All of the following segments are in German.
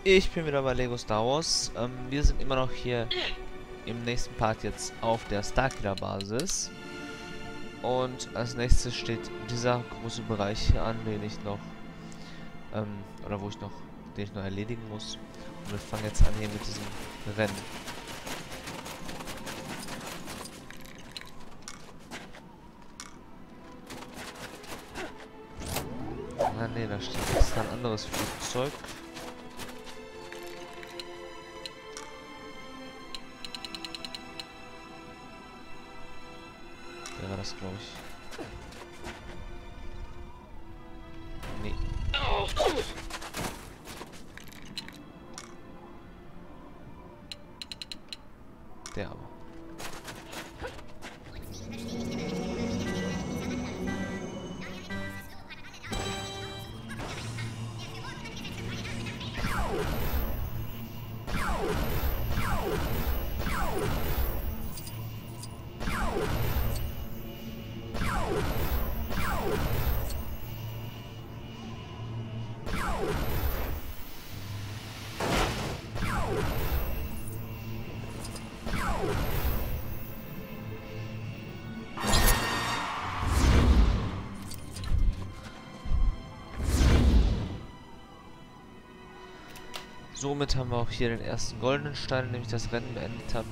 Ich bin wieder bei Lego Star Wars. Wir sind immer noch hier im nächsten Part jetzt auf der Starkiller Basis. Und als nächstes steht dieser große Bereich hier an, den ich noch, den ich noch erledigen muss. Und wir fangen jetzt an hier mit diesem Rennen. Ah ne, da steht jetzt ein anderes Flugzeug. Der war das, glaube ich. Nee. Der aber. Somit haben wir auch hier den ersten goldenen Stein, indem ich das Rennen beendet habe.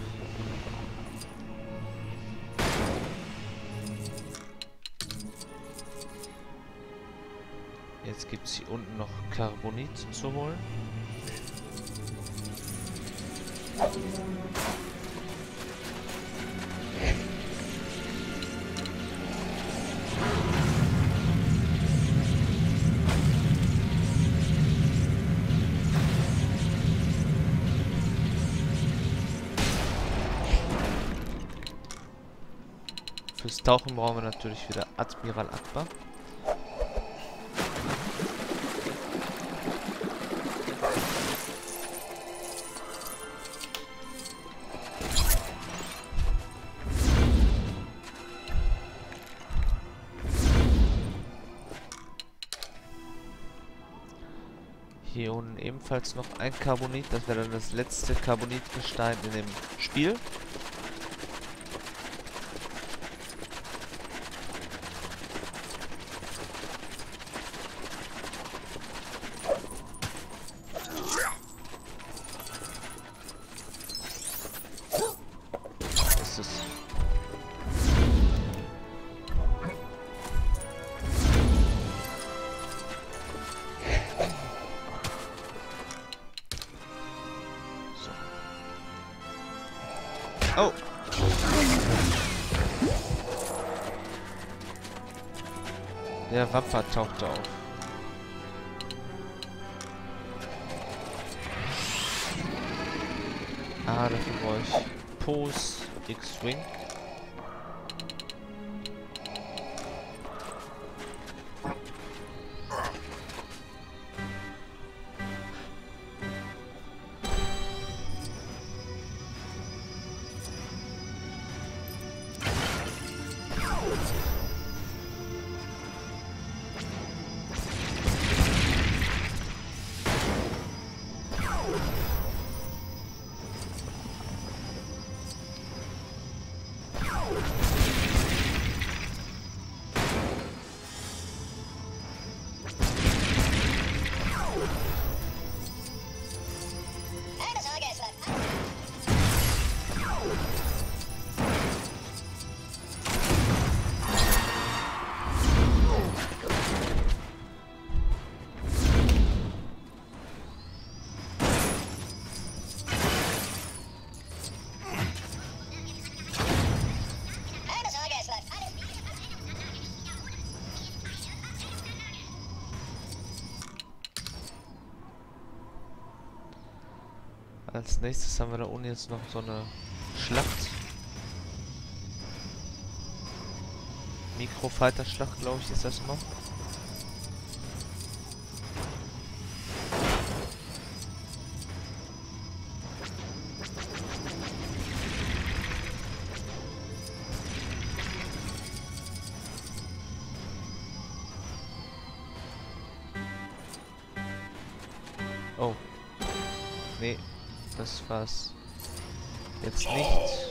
Jetzt gibt es hier unten noch Carbonit zu holen. Fürs Tauchen brauchen wir natürlich wieder Admiral Akbar. Hier unten ebenfalls noch ein Carbonit, das wäre dann das letzte Carbonitgestein in dem Spiel. Das ist oh! Der Wapper tauchte auf. Ah, dafür brauche ich Pose X-Wing. Als nächstes haben wir da unten jetzt noch so eine Schlacht. Mikrofighter-Schlacht, glaube ich, ist das noch. Oh. Das war's jetzt nicht.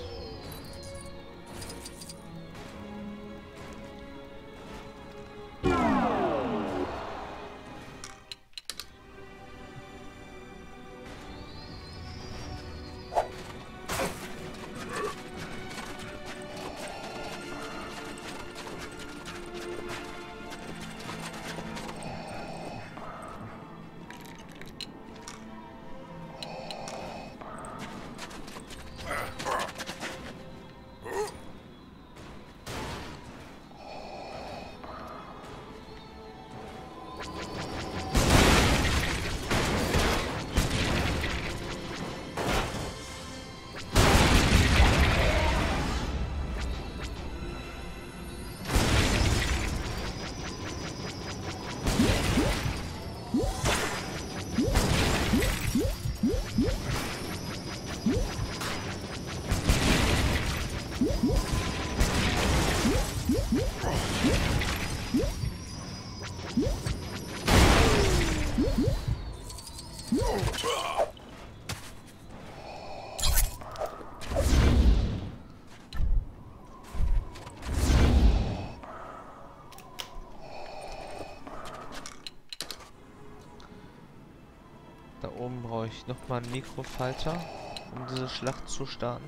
Da oben brauche ich nochmal einen Mikrofalter, um diese Schlacht zu starten.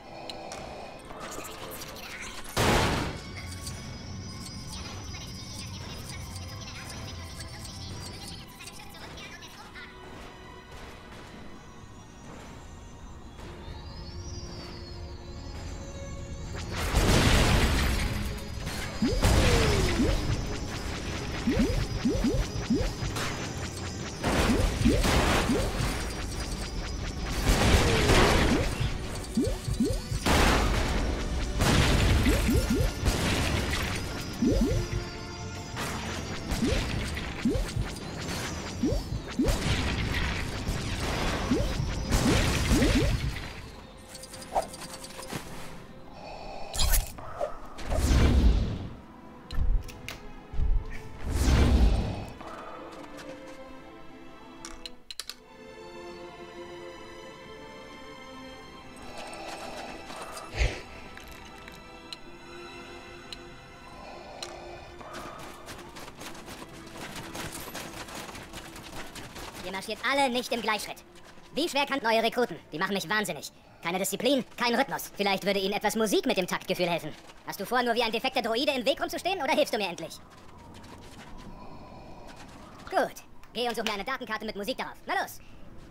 Ihr marschiert alle nicht im Gleichschritt. Wie schwer kann neue Rekruten? Die machen mich wahnsinnig. Keine Disziplin, kein Rhythmus. Vielleicht würde Ihnen etwas Musik mit dem Taktgefühl helfen. Hast du vor, nur wie ein defekter Droide im Weg rumzustehen, oder hilfst du mir endlich? Gut. Geh und such mir eine Datenkarte mit Musik darauf. Na los!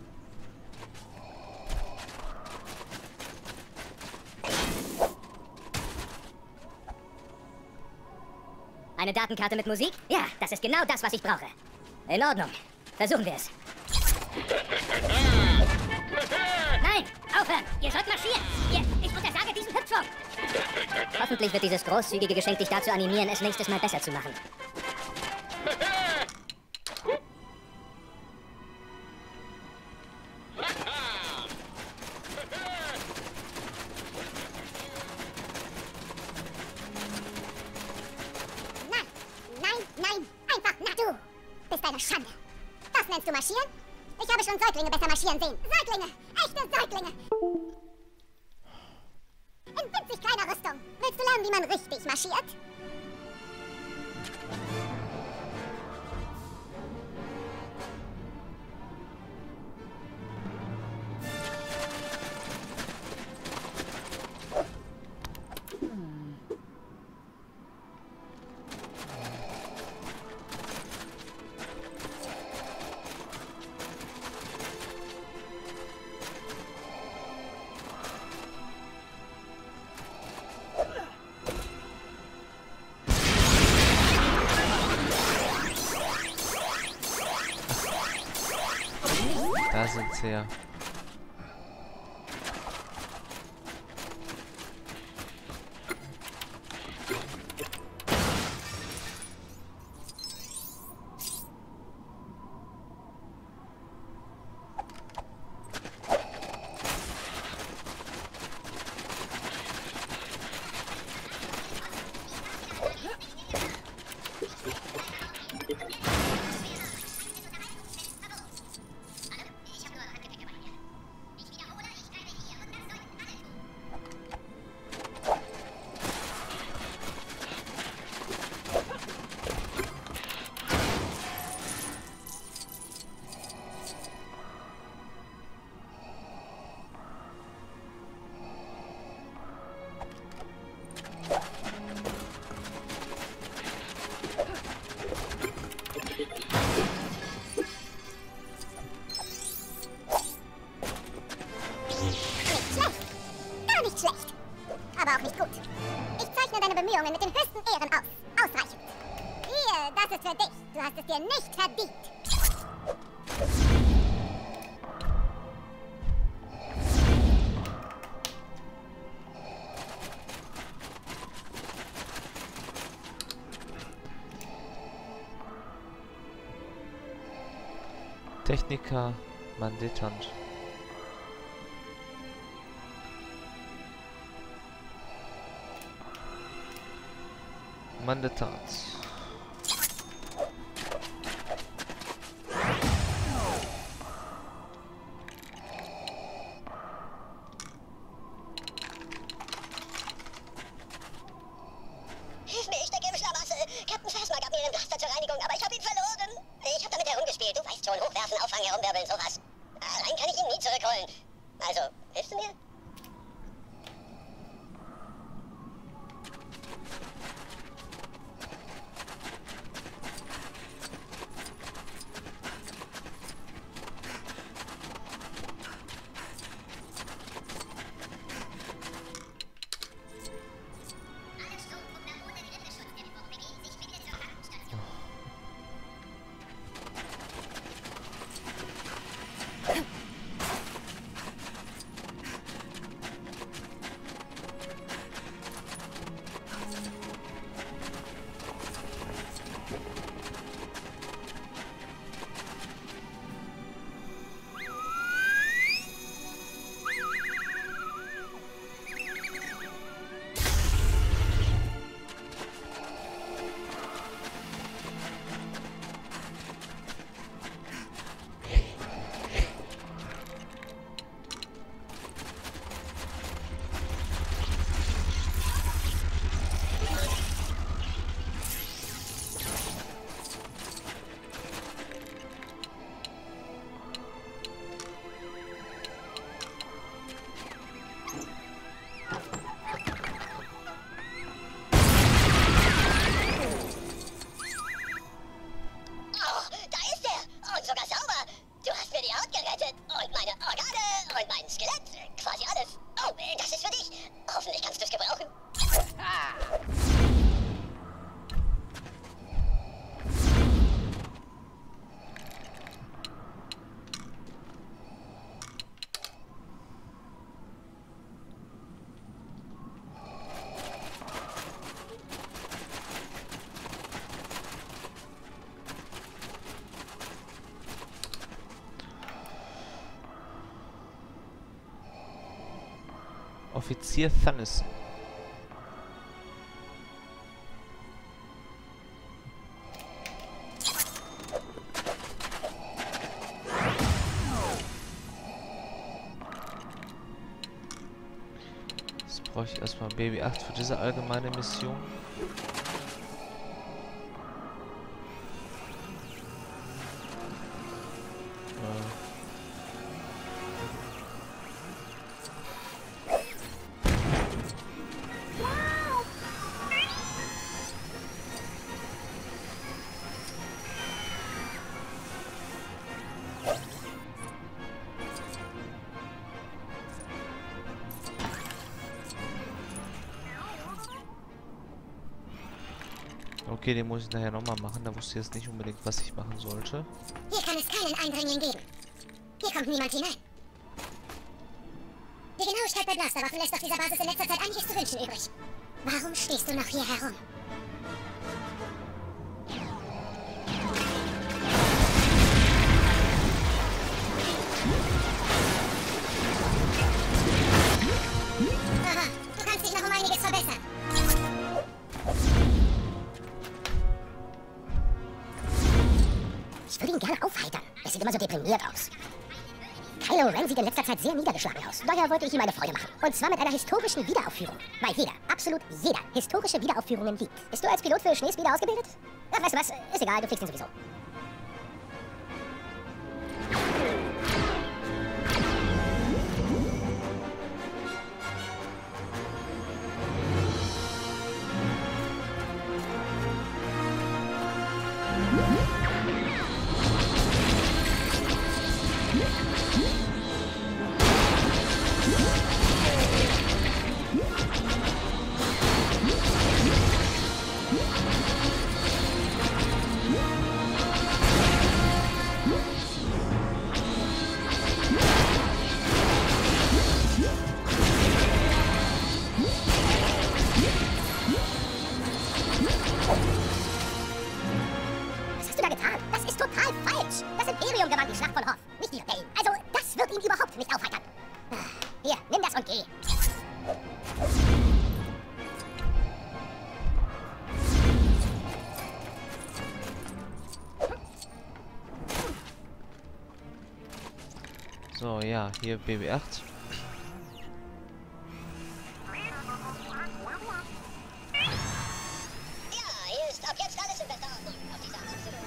Eine Datenkarte mit Musik? Ja, das ist genau das, was ich brauche. In Ordnung. Versuchen wir es. Nein! Aufhören! Ihr sollt marschieren! Ich untersage diesen Hüpfung! Hoffentlich wird dieses großzügige Geschenk dich dazu animieren, es nächstes Mal besser zu machen. Nein! Einfach, na du! Bist eine Schande! Das nennst du marschieren? Ich habe schon Säuglinge besser marschieren sehen. Säuglinge! Echte Säuglinge! In winzig kleiner Rüstung. Willst du lernen, wie man richtig marschiert? Da sind sie ja. mit den höchsten Ehren aus. Ausreichend. Hier, das ist für dich. Du hast es dir nicht verdient. Techniker, Manditant. Manditat. Hilf mir, ich stecke im Schlamassel. Captain Phasma gab mir einen Blaster zur Reinigung, aber ich habe ihn verloren. Ich habe damit herumgespielt. Du weißt schon, hochwerfen, auffangen, herumwirbeln, sowas. Allein kann ich ihn nie zurückholen. Also, hilfst du mir? Offizier Thannison. Jetzt brauche ich erstmal Baby 8 für diese allgemeine Mission. Okay, den muss ich nachher nochmal machen. Da wusste ich jetzt nicht unbedingt, was ich machen sollte. Hier kann es keinen Eindringling geben. Hier kommt niemand hinein. Die Genauigkeit bei Blasterwaffen lässt auf dieser Basis in letzter Zeit einiges zu wünschen übrig. Warum stehst du noch hier herum? Aha, du kannst dich noch um einiges verbessern. Ich würde ihn gerne aufheitern. Er sieht immer so deprimiert aus. Kylo Ren sieht in letzter Zeit sehr niedergeschlagen aus. Daher wollte ich ihm eine Freude machen. Und zwar mit einer historischen Wiederaufführung. Weil jeder, absolut jeder, historische Wiederaufführungen liebt. Bist du als Pilot für Schneespeeder ausgebildet? Ach, weißt du was? Ist egal, du fliegst ihn sowieso. Was hast du da getan? Das ist total falsch. Das Imperium gewann die Schlacht von Hoth, nicht die Rebellen. Also, das wird ihn überhaupt nicht aufheitern. Hier, nimm das und geh. So, ja, hier BB8. Hier ist ab jetzt alles in bester Ordnung. Auf dieser absoluten...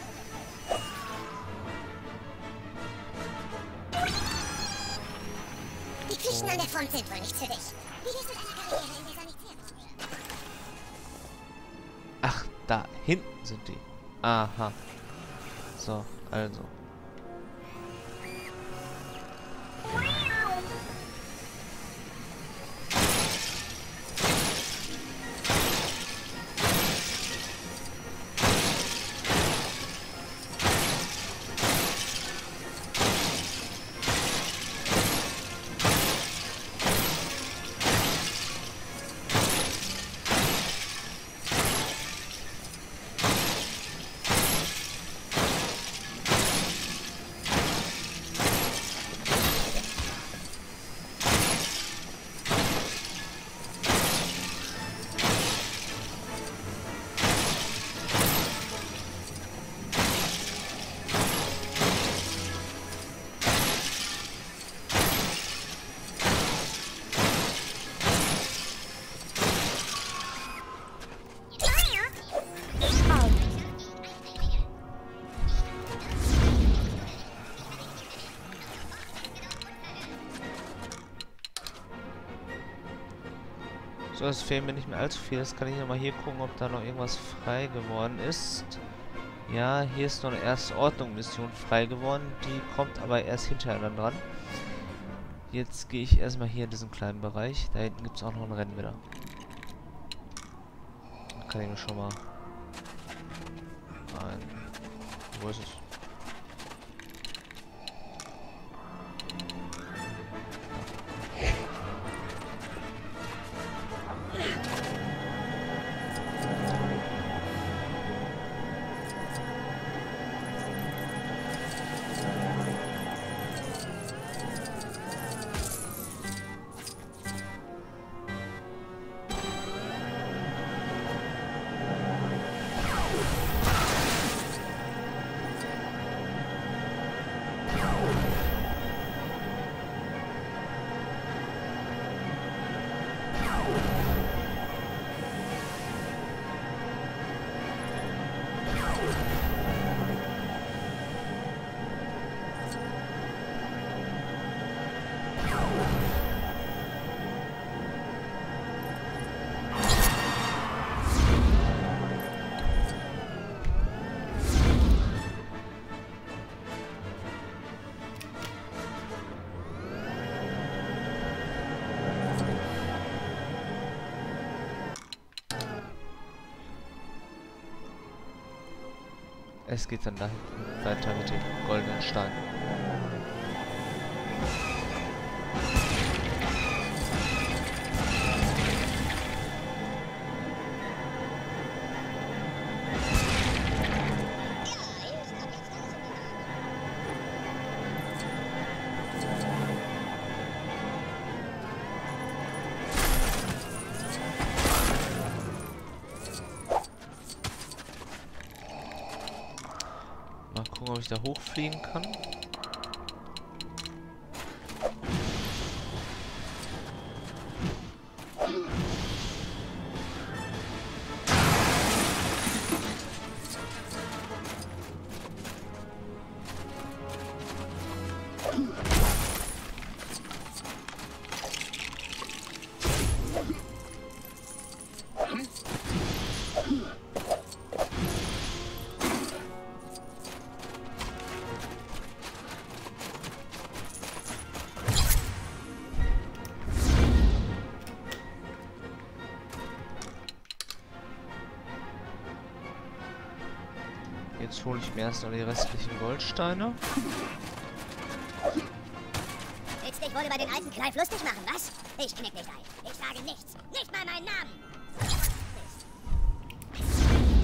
Die Pflichten an der Front sind wohl nicht für dich. Wie wär's mit einer Karriere in der Sanitärbranche? Ach, da hinten sind die. Aha. So, also. So, es fehlt mir nicht mehr allzu viel. Jetzt kann ich nochmal hier gucken, ob da noch irgendwas frei geworden ist. Ja, hier ist noch eine erste Ordnung-Mission frei geworden. Die kommt aber erst hinterher dann dran. Jetzt gehe ich erstmal hier in diesen kleinen Bereich. Da hinten gibt es auch noch ein Rennen wieder. Da kann ich mir schon mal... Nein. Wo ist es? Es geht dann da hinten weiter mit dem goldenen Stein. Mal gucken, ob ich da hochfliegen kann. Jetzt hole ich mir erst noch die restlichen Goldsteine. Willst dich wohl über den alten Clive lustig machen, was? Ich knick nicht ein. Ich sage nichts. Nicht mal meinen Namen.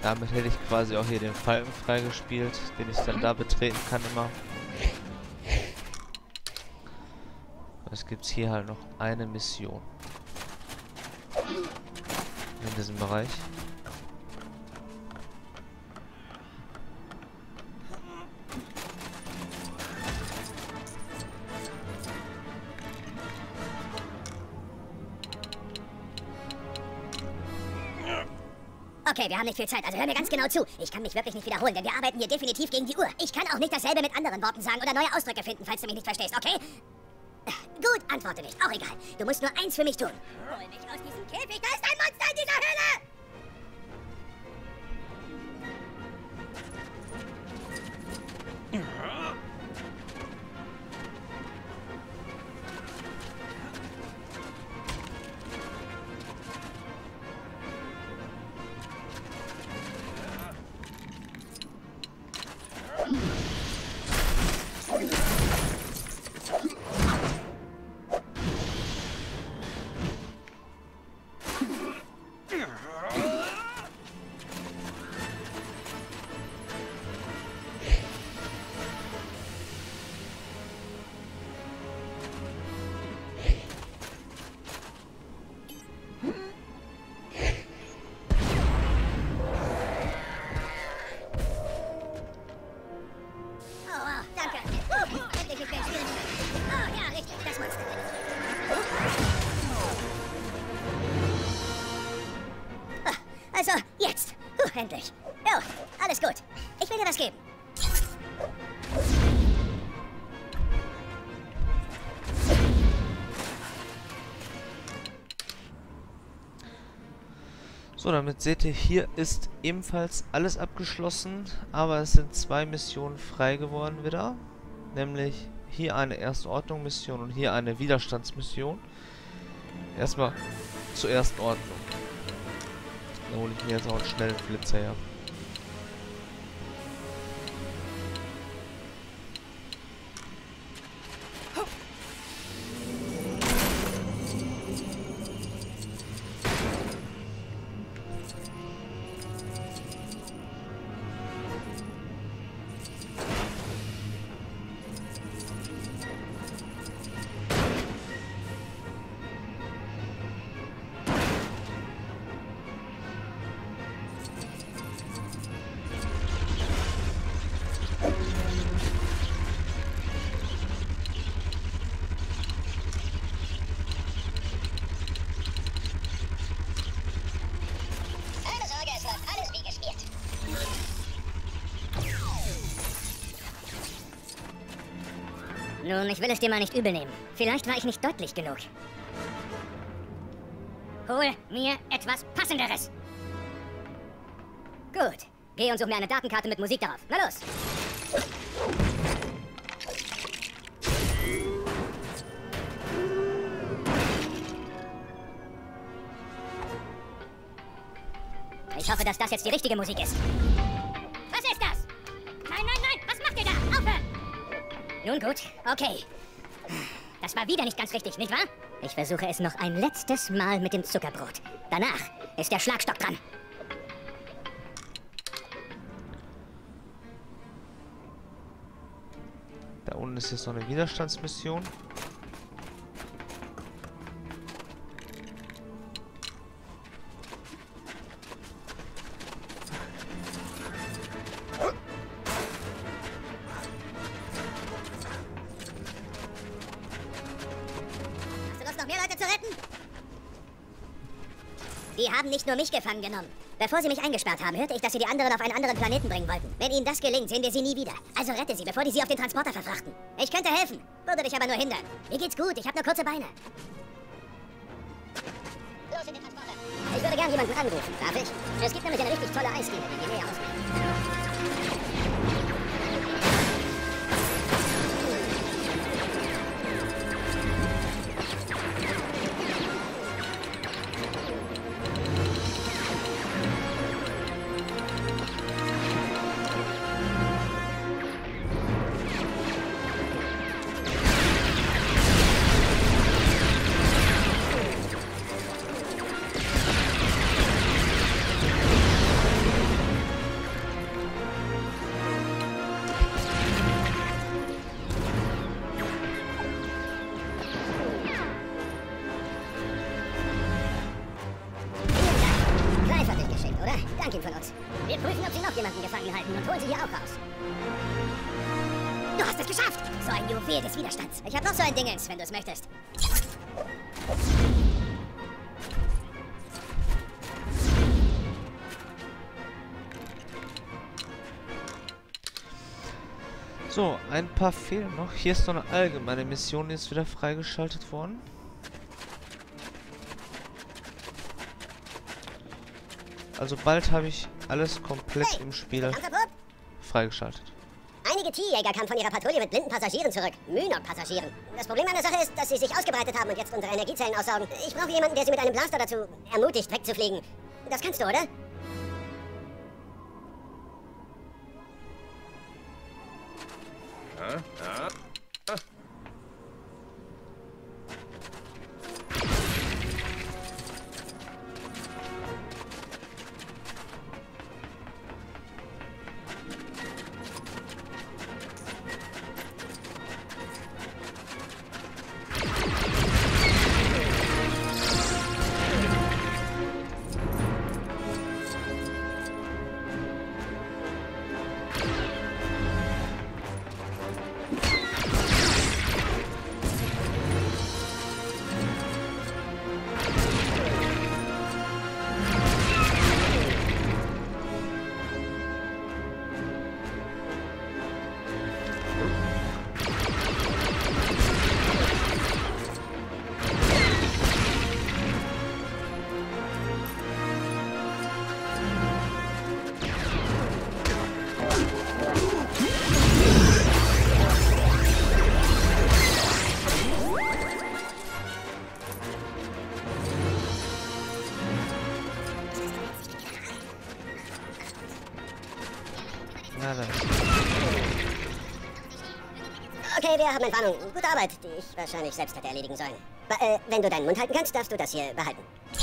Damit hätte ich quasi auch hier den Falken freigespielt, den ich dann da betreten kann immer. Es gibt hier halt noch eine Mission. In diesem Bereich. Okay, wir haben nicht viel Zeit, also hör mir ganz genau zu. Ich kann mich wirklich nicht wiederholen, denn wir arbeiten hier definitiv gegen die Uhr. Ich kann auch nicht dasselbe mit anderen Worten sagen oder neue Ausdrücke finden, falls du mich nicht verstehst, okay? Gut, antworte nicht. Auch egal. Du musst nur eins für mich tun. Hol mich aus diesem Käfig, da ist ein Monster in dieser Höhle! Also, jetzt. Endlich. Jo, alles gut. Ich will dir was geben. So, damit seht ihr, hier ist ebenfalls alles abgeschlossen, aber es sind 2 Missionen frei geworden wieder. Nämlich hier eine Erste Ordnung Mission und hier eine Widerstandsmission. Erstmal zur Ersten Ordnung. Da hole ich mir jetzt auch einen schnellen Flitzer her. Nun, ich will es dir mal nicht übel nehmen. Vielleicht war ich nicht deutlich genug. Hol mir etwas Passenderes. Gut. Geh und such mir eine Datenkarte mit Musik darauf. Na los! Ich hoffe, dass das jetzt die richtige Musik ist. Was ist das? Nein, nein, nein! Was macht ihr da? Aufhören! Nun gut, okay. Das war wieder nicht ganz richtig, nicht wahr? Ich versuche es noch ein letztes Mal mit dem Zuckerbrot. Danach ist der Schlagstock dran. Da unten ist jetzt noch eine Widerstandsmission. Die haben nicht nur mich gefangen genommen. Bevor sie mich eingesperrt haben, hörte ich, dass sie die anderen auf einen anderen Planeten bringen wollten. Wenn ihnen das gelingt, sehen wir sie nie wieder. Also rette sie, bevor die sie auf den Transporter verfrachten. Ich könnte helfen, würde dich aber nur hindern. Mir geht's gut, ich habe nur kurze Beine. Los in den Transporter. Ich würde gern jemanden anrufen, darf ich? Es gibt nämlich eine richtig tolle Eisdiele, die näher ausgeht. halten und holen sie hier auch raus. Du hast es geschafft! So ein Juwel des Widerstands. Ich habe noch so ein Dingens, wenn du es möchtest. So, ein paar fehlen noch. Hier ist noch eine allgemeine Mission, die ist wieder freigeschaltet worden. Also bald habe ich alles komplett im Spiel freigeschaltet. Einige T-Jäger kamen von ihrer Patrouille mit blinden Passagieren zurück. Mynok-Passagieren. Das Problem an der Sache ist, dass sie sich ausgebreitet haben und jetzt unsere Energiezellen aussaugen. Ich brauche jemanden, der sie mit einem Blaster dazu ermutigt, wegzufliegen. Das kannst du, oder? Okay, wir haben Entwarnung. Gute Arbeit, die ich wahrscheinlich selbst hätte erledigen sollen. Wenn du deinen Mund halten kannst, darfst du das hier behalten.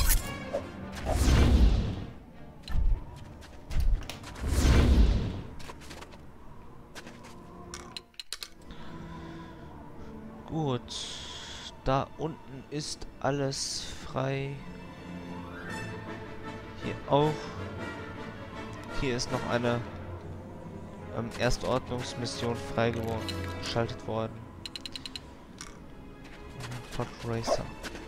Gut. Da unten ist alles frei. Hier auch. Hier ist noch eine Erstordnungsmission freigeschaltet worden. Pod Racer.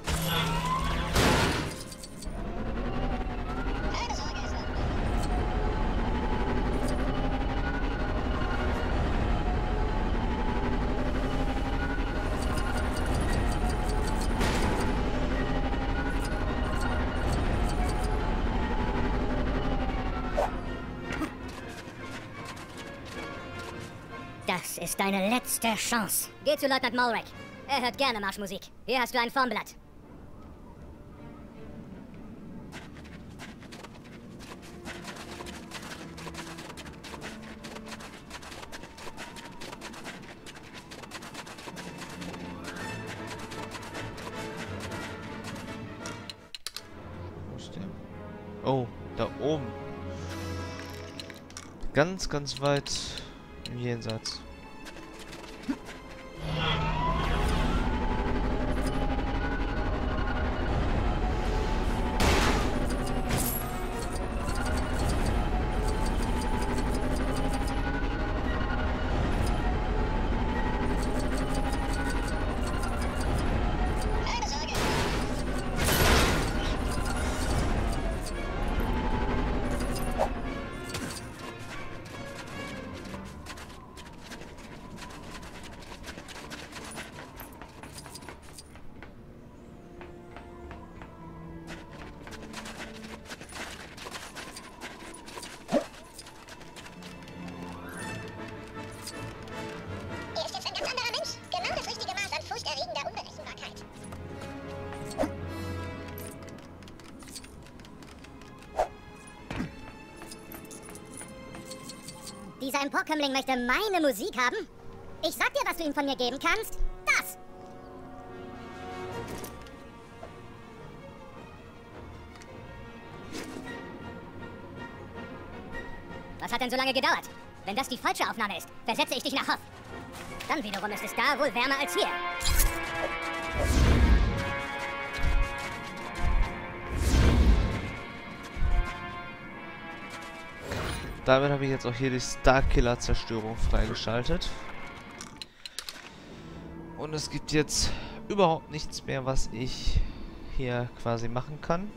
Das ist deine letzte Chance. Geh zu Leutnant Mulrick. Er hört gerne Marschmusik. Hier hast du ein Formblatt. Wo ist der? Oh, da oben. Ganz, ganz weit im Jenseits. Dieser Emporkömmling möchte meine Musik haben? Ich sag dir, was du ihm von mir geben kannst. Das! Was hat denn so lange gedauert? Wenn das die falsche Aufnahme ist, versetze ich dich nach Hoth. Dann wiederum ist es da wohl wärmer als hier. damit habe ich jetzt auch hier die Starkiller-Zerstörung freigeschaltet. Und es gibt jetzt überhaupt nichts mehr, was ich hier quasi machen kann.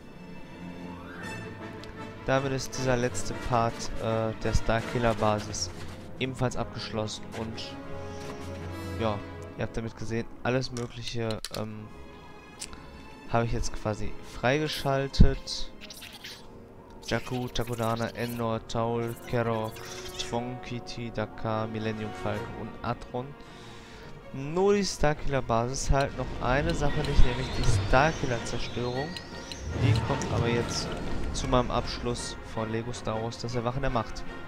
Damit ist dieser letzte Part der Starkiller-Basis ebenfalls abgeschlossen. Und ja, ihr habt damit gesehen, alles Mögliche habe ich jetzt quasi freigeschaltet. Jakku, Takodana, Endor, Taul, Kerok, Twong, Kiti, Dakar, Millennium Falcon und Atron. Nur die Starkiller-Basis halt noch eine Sache nicht, nämlich die Starkiller-Zerstörung. Die kommt aber jetzt zu meinem Abschluss von Lego Star Wars, das Erwachen der Macht.